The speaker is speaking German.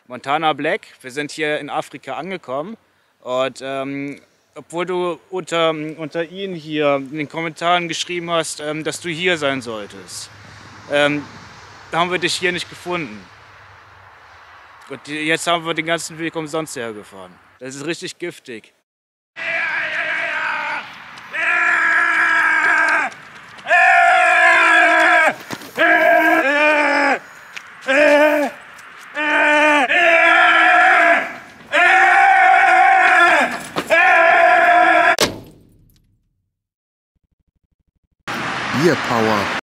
Montana Black. Wir sind hier in Afrika angekommen und obwohl du unter ihnen hier in den Kommentaren geschrieben hast, dass du hier sein solltest, ähm, haben wir dich hier nicht gefunden. Und jetzt haben wir den ganzen Weg umsonst hergefahren. Das ist richtig giftig.